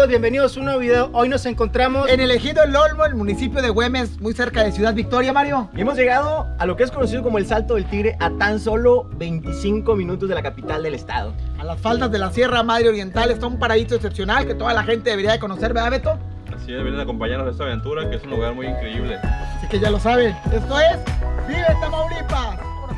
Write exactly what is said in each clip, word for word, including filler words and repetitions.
bienvenidos a un nuevo video. Hoy nos encontramos en el Ejido El Olmo, el municipio de Güemes, muy cerca de Ciudad Victoria, Mario. Y hemos llegado a lo que es conocido como el Salto del Tigre, a tan solo veinticinco minutos de la capital del estado. A las faldas de la Sierra Madre Oriental está un paraíso excepcional que toda la gente debería de conocer, ¿verdad, Beto? Así es, deberían acompañarnos en esta aventura, que es un lugar muy increíble. Así que ya lo saben, esto es Vive Tamaulipas.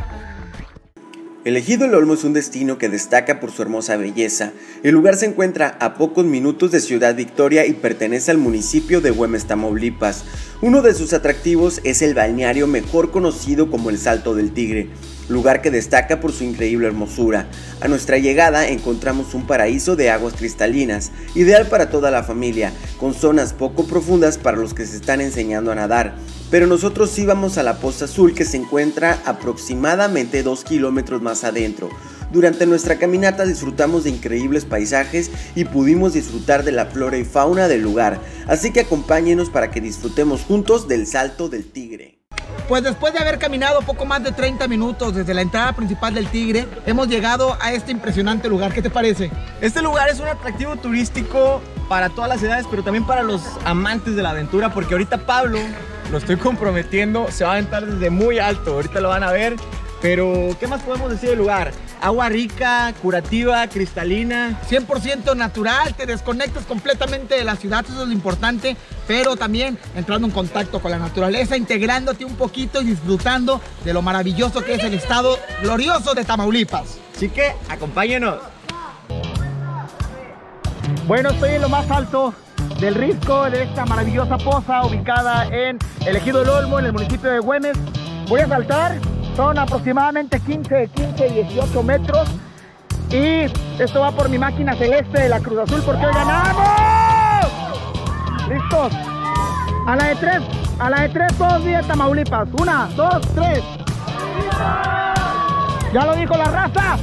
El Ejido El Olmo es un destino que destaca por su hermosa belleza. El lugar se encuentra a pocos minutos de Ciudad Victoria y pertenece al municipio de Güemes, Tamaulipas. Uno de sus atractivos es el balneario mejor conocido como el Salto del Tigre, lugar que destaca por su increíble hermosura. A nuestra llegada encontramos un paraíso de aguas cristalinas, ideal para toda la familia, con zonas poco profundas para los que se están enseñando a nadar. Pero nosotros íbamos a la Poza Azul, que se encuentra aproximadamente dos kilómetros más adentro. Durante nuestra caminata disfrutamos de increíbles paisajes y pudimos disfrutar de la flora y fauna del lugar. Así que acompáñenos para que disfrutemos juntos del Salto del Tigre. Pues después de haber caminado poco más de treinta minutos desde la entrada principal del Tigre, hemos llegado a este impresionante lugar. ¿Qué te parece? Este lugar es un atractivo turístico para todas las edades, pero también para los amantes de la aventura, porque ahorita Pablo, lo estoy comprometiendo, se va a aventar desde muy alto. Ahorita lo van a ver. Pero, ¿qué más podemos decir del lugar? Agua rica, curativa, cristalina, cien por ciento natural, te desconectas completamente de la ciudad, eso es lo importante, pero también entrando en contacto con la naturaleza, integrándote un poquito y disfrutando de lo maravilloso que es el estado glorioso de Tamaulipas. Así que, acompáñenos. Bueno, estoy en lo más alto del risco de esta maravillosa poza ubicada en el Ejido El Olmo, en el municipio de Güemes. Voy a saltar. Son aproximadamente quince, quince, dieciocho metros. Y esto va por mi máquina celeste de la Cruz Azul, porque hoy ganamos. ¿Listos? A la de tres, a la de tres todos bien Tamaulipas. Una, dos, tres. Ya lo dijo la raza.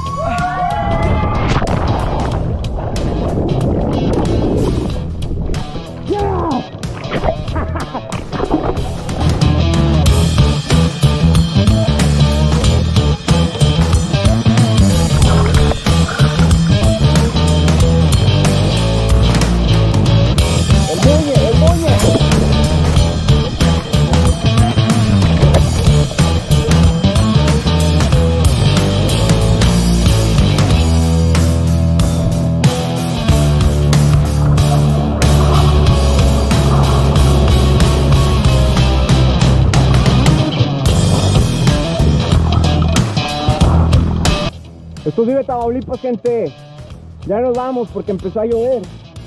Esto es Vive Tamaulipas, gente. Ya nos vamos porque empezó a llover.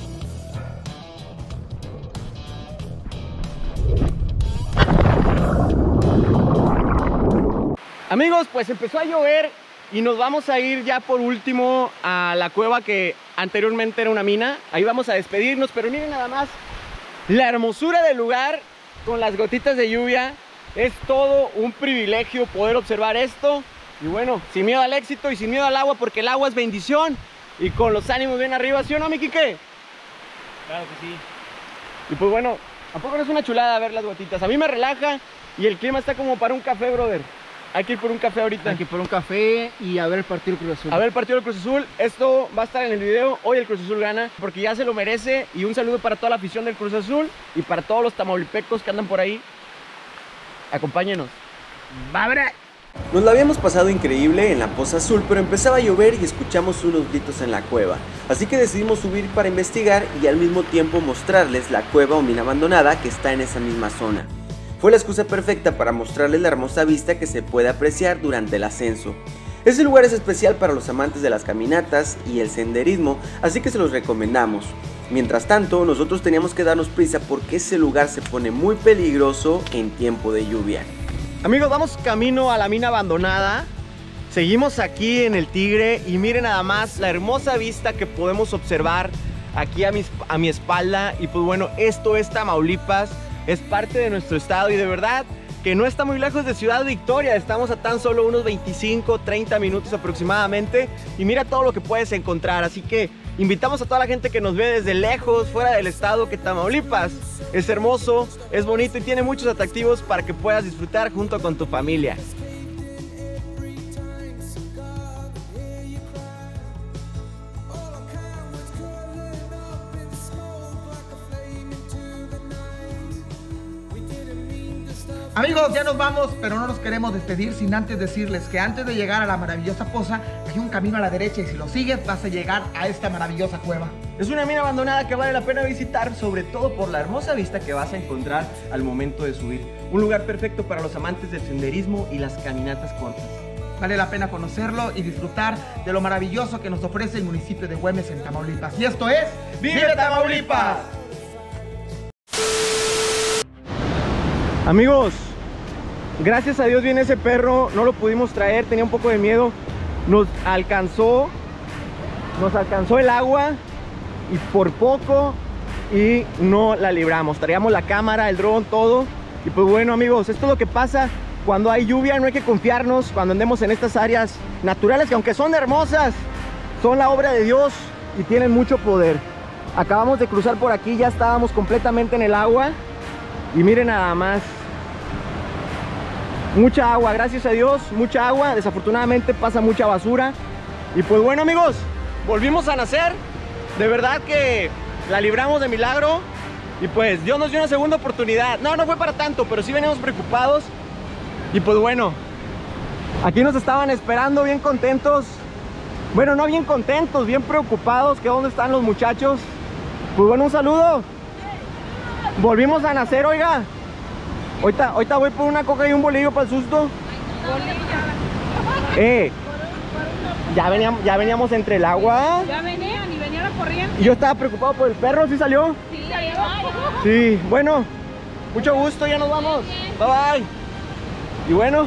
Amigos, pues empezó a llover y nos vamos a ir ya por último a la cueva que anteriormente era una mina. Ahí vamos a despedirnos, pero miren nada más la hermosura del lugar con las gotitas de lluvia. Es todo un privilegio poder observar esto. Y bueno, sin miedo al éxito y sin miedo al agua, porque el agua es bendición. Y con los ánimos bien arriba, ¿sí o no, mi Quique? Claro que sí. Y pues bueno, ¿a poco no es una chulada ver las gotitas? A mí me relaja y el clima está como para un café, brother. Hay que ir por un café ahorita. Hay que ir por un café y a ver el partido del Cruz Azul. A ver el partido del Cruz Azul. Esto va a estar en el video. Hoy el Cruz Azul gana porque ya se lo merece. Y un saludo para toda la afición del Cruz Azul y para todos los tamaulipecos que andan por ahí. Acompáñenos. ¡Va, bra! Nos la habíamos pasado increíble en la Poza Azul, pero empezaba a llover y escuchamos unos gritos en la cueva. Así que decidimos subir para investigar y al mismo tiempo mostrarles la cueva o mina abandonada que está en esa misma zona. Fue la excusa perfecta para mostrarles la hermosa vista que se puede apreciar durante el ascenso. Este lugar es especial para los amantes de las caminatas y el senderismo, así que se los recomendamos. Mientras tanto, nosotros teníamos que darnos prisa porque ese lugar se pone muy peligroso en tiempo de lluvia. Amigos, vamos camino a la mina abandonada. Seguimos aquí en el Tigre y miren nada más la hermosa vista que podemos observar aquí a mi, a mi espalda. Y pues bueno, esto es Tamaulipas, es parte de nuestro estado y de verdad que no está muy lejos de Ciudad Victoria. Estamos a tan solo unos veinticinco, treinta minutos aproximadamente y mira todo lo que puedes encontrar. Así que invitamos a toda la gente que nos ve desde lejos, fuera del estado, que Tamaulipas es hermoso, es bonito y tiene muchos atractivos para que puedas disfrutar junto con tu familia. Amigos, ya nos vamos, pero no nos queremos despedir sin antes decirles que antes de llegar a la maravillosa poza hay un camino a la derecha y si lo sigues vas a llegar a esta maravillosa cueva. Es una mina abandonada que vale la pena visitar, sobre todo por la hermosa vista que vas a encontrar al momento de subir. Un lugar perfecto para los amantes del senderismo y las caminatas cortas. Vale la pena conocerlo y disfrutar de lo maravilloso que nos ofrece el municipio de Güemes en Tamaulipas. Y esto es ¡Vive Tamaulipas! Amigos, gracias a Dios viene ese perro, no lo pudimos traer, tenía un poco de miedo. Nos alcanzó, nos alcanzó el agua y por poco y no la libramos. Traíamos la cámara, el dron, todo. Y pues bueno amigos, esto es lo que pasa cuando hay lluvia, no hay que confiarnos cuando andemos en estas áreas naturales que aunque son hermosas, son la obra de Dios y tienen mucho poder. Acabamos de cruzar por aquí, ya estábamos completamente en el agua y miren nada más. Mucha agua, gracias a Dios, mucha agua. Desafortunadamente pasa mucha basura. Y pues bueno amigos, volvimos a nacer. De verdad que la libramos de milagro. Y pues Dios nos dio una segunda oportunidad. No, no fue para tanto, pero sí venimos preocupados. Y pues bueno, aquí nos estaban esperando bien contentos. Bueno, no bien contentos, bien preocupados. Que dónde están los muchachos. Pues bueno, un saludo. Volvimos a nacer, oiga. Ahorita, ahorita voy por una coca y un bolillo para el susto. Eh, ya veníamos, ya veníamos entre el agua. Ya venían y venía la corriente. Y yo estaba preocupado por el perro, ¿sí salió? Sí, salió. Sí, bueno, mucho gusto, ya nos vamos. Bye bye. Y bueno,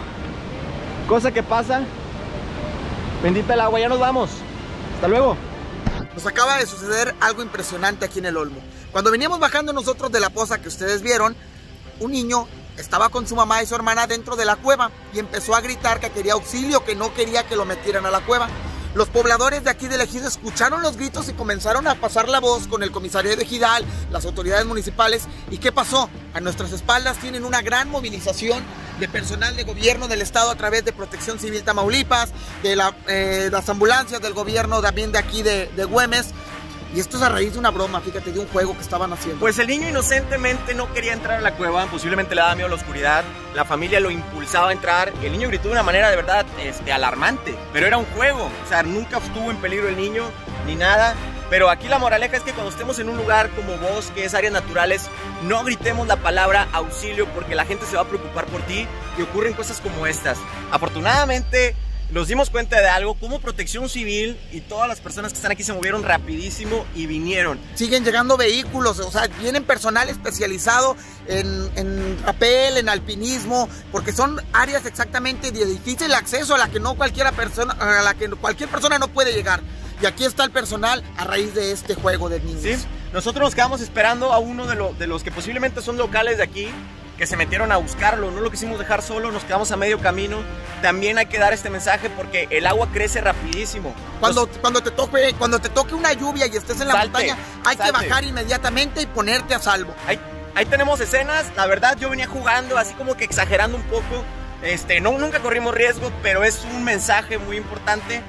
cosa que pasa. Bendita el agua, ya nos vamos. Hasta luego. Nos acaba de suceder algo impresionante aquí en el Olmo. Cuando veníamos bajando nosotros de la poza que ustedes vieron, un niño estaba con su mamá y su hermana dentro de la cueva y empezó a gritar que quería auxilio, que no quería que lo metieran a la cueva. Los pobladores de aquí del ejido escucharon los gritos y comenzaron a pasar la voz con el comisario de Ejidal, las autoridades municipales. ¿Y qué pasó? A nuestras espaldas tienen una gran movilización de personal de gobierno del estado a través de Protección Civil Tamaulipas, de la, eh, las ambulancias del gobierno también de aquí de, de Güemes. Y esto es a raíz de una broma, fíjate, de un juego que estaban haciendo. Pues el niño inocentemente no quería entrar a la cueva, posiblemente le daba miedo a la oscuridad. La familia lo impulsaba a entrar. El niño gritó de una manera de verdad este, alarmante, pero era un juego. O sea, nunca estuvo en peligro el niño, ni nada. Pero aquí la moraleja es que cuando estemos en un lugar como bosques, áreas naturales, no gritemos la palabra auxilio porque la gente se va a preocupar por ti y ocurren cosas como estas. Afortunadamente nos dimos cuenta de algo, como Protección Civil y todas las personas que están aquí se movieron rapidísimo y vinieron. Siguen llegando vehículos, o sea, vienen personal especializado en, en rapel, en alpinismo, porque son áreas exactamente de difícil acceso a la que no cualquiera persona, a la que cualquier persona no puede llegar. Y aquí está el personal a raíz de este juego de niños. ¿Sí? Nosotros nos quedamos esperando a uno de, lo, de los que posiblemente son locales de aquí, que se metieron a buscarlo, no lo quisimos dejar solo, nos quedamos a medio camino. También hay que dar este mensaje porque el agua crece rapidísimo. Cuando, Los... cuando, te, toque, cuando te toque una lluvia y estés en la salte, montaña, hay salte. que bajar inmediatamente y ponerte a salvo. Ahí, ahí tenemos escenas, la verdad yo venía jugando así como que exagerando un poco. Este, no, nunca corrimos riesgo, pero es un mensaje muy importante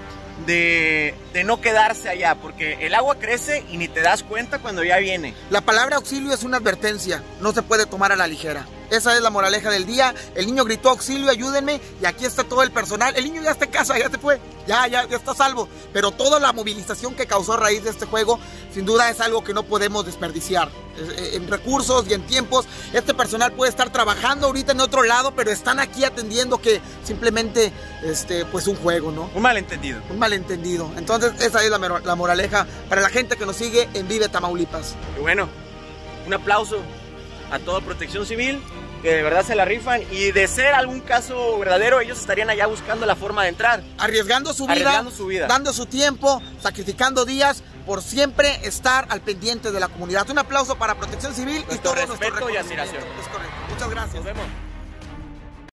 de, de no quedarse allá, porque el agua crece y ni te das cuenta cuando ya viene. La palabra auxilio es una advertencia, no se puede tomar a la ligera. Esa es la moraleja del día. El niño gritó auxilio, ayúdenme, y aquí está todo el personal. El niño ya está en casa, ya se fue, ya, ya, ya está a salvo. Pero toda la movilización que causó a raíz de este juego, sin duda es algo que no podemos desperdiciar. En recursos y en tiempos, este personal puede estar trabajando ahorita en otro lado, pero están aquí atendiendo que simplemente, este, pues un juego, ¿no? Un malentendido. Un malentendido. Entonces esa es la, la moraleja para la gente que nos sigue en Vive Tamaulipas. Y bueno, un aplauso a toda Protección Civil, que de verdad se la rifan, y de ser algún caso verdadero, ellos estarían allá buscando la forma de entrar. Arriesgando su vida, Arriesgando su vida. Dando su tiempo, sacrificando días, por siempre estar al pendiente de la comunidad. Un aplauso para Protección Civil nuestro y todo respeto nuestro y admiración. Es correcto. Muchas gracias. Nos vemos.